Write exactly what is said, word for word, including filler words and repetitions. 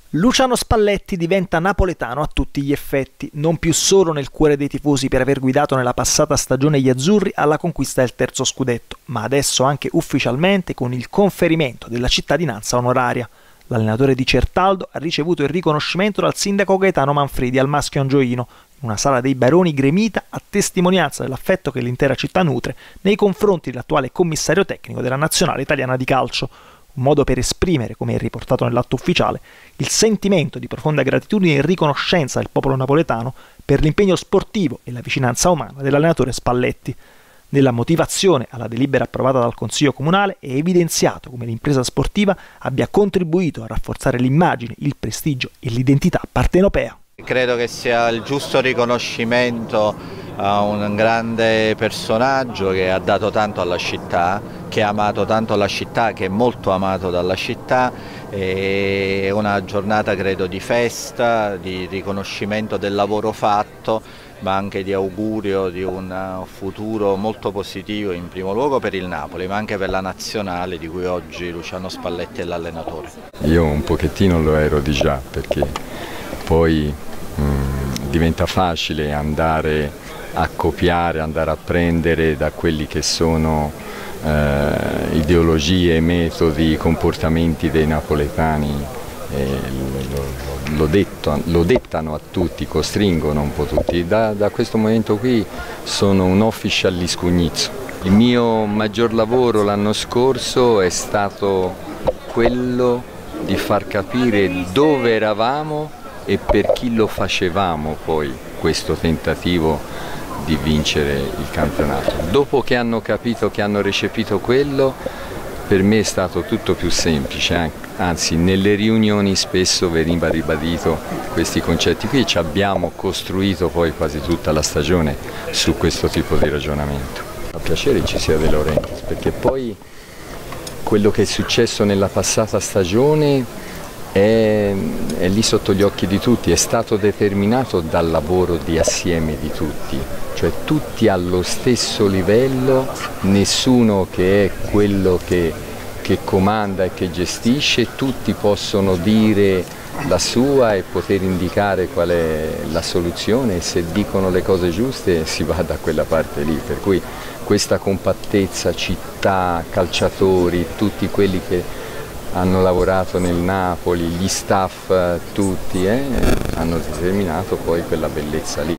Luciano Spalletti diventa napoletano a tutti gli effetti, non più solo nel cuore dei tifosi per aver guidato nella passata stagione gli azzurri alla conquista del terzo scudetto, ma adesso anche ufficialmente con il conferimento della cittadinanza onoraria. L'allenatore di Certaldo ha ricevuto il riconoscimento dal sindaco Gaetano Manfredi al Maschio Angioino, in una sala dei baroni gremita a testimonianza dell'affetto che l'intera città nutre nei confronti dell'attuale commissario tecnico della nazionale italiana di calcio. Un modo per esprimere, come è riportato nell'atto ufficiale, il sentimento di profonda gratitudine e riconoscenza del popolo napoletano per l'impegno sportivo e la vicinanza umana dell'allenatore Spalletti. Nella motivazione alla delibera approvata dal Consiglio Comunale è evidenziato come l'impresa sportiva abbia contribuito a rafforzare l'immagine, il prestigio e l'identità partenopea. Credo che sia il giusto riconoscimento a un grande personaggio che ha dato tanto alla città, che ha amato tanto la città, che è molto amato dalla città. È una giornata credo di festa, di riconoscimento del lavoro fatto, ma anche di augurio di un futuro molto positivo in primo luogo per il Napoli, ma anche per la nazionale di cui oggi Luciano Spalletti è l'allenatore. Io un pochettino lo ero di già, perché poi mh, diventa facile andare a copiare, andare a prendere da quelli che sono eh, ideologie, metodi, comportamenti dei napoletani. Eh, lo, lo, detto, lo dettano a tutti, costringono un po' tutti. Da, da questo momento qui sono un official liscugnizzo. Il mio maggior lavoro l'anno scorso è stato quello di far capire dove eravamo e per chi lo facevamo poi questo tentativo di vincere il campionato. Dopo che hanno capito, che hanno recepito quello, per me è stato tutto più semplice, anzi nelle riunioni spesso veniva ribadito questi concetti qui e ci abbiamo costruito poi quasi tutta la stagione su questo tipo di ragionamento. Fa piacere ci sia De Laurentiis, perché poi quello che è successo nella passata stagione è, è lì sotto gli occhi di tutti, è stato determinato dal lavoro di assieme di tutti, cioè tutti allo stesso livello, nessuno che è quello che, che comanda e che gestisce, tutti possono dire la sua e poter indicare qual è la soluzione, e se dicono le cose giuste si va da quella parte lì, per cui questa compattezza, città, calciatori, tutti quelli che hanno lavorato nel Napoli, gli staff tutti, eh, hanno determinato poi quella bellezza lì.